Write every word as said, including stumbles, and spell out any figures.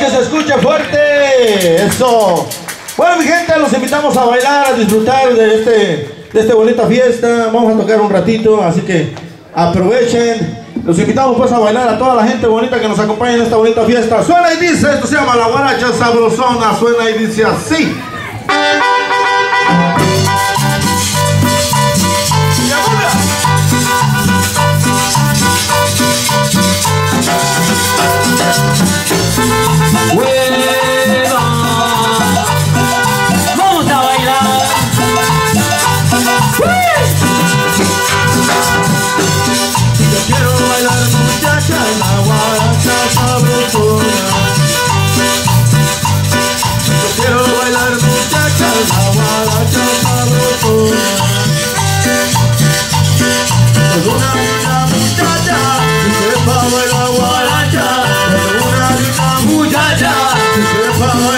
que se escuche fuerte. Eso. Bueno, mi gente, los invitamos a bailar, a disfrutar de este, de esta bonita fiesta. Vamos a tocar un ratito, así que aprovechen. Los invitamos pues a bailar a toda la gente bonita que nos acompaña en esta bonita fiesta. Suena y dice, esto se llama La Guaracha Sabrosona. Suena y dice así. Muchacha, que sepa